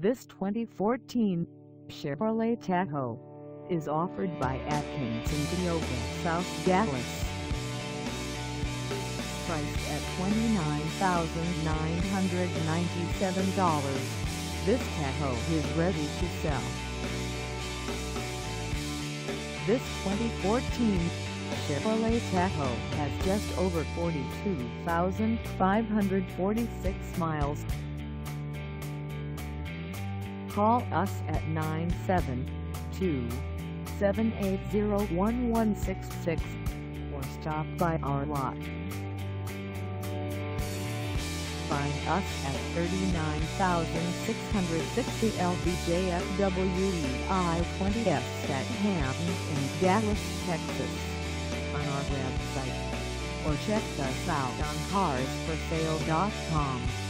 This 2014 Chevrolet Tahoe is offered by Atkinson Toyota South Dallas. Priced at $29,997, this Tahoe is ready to sell. This 2014 Chevrolet Tahoe has just over 42,546 miles. Call us at 972-780-1166 or stop by our lot. Find us at 39,660 LBJFWE I-20S at Hampton in Dallas, Texas, on our website, or check us out on carsforsale.com.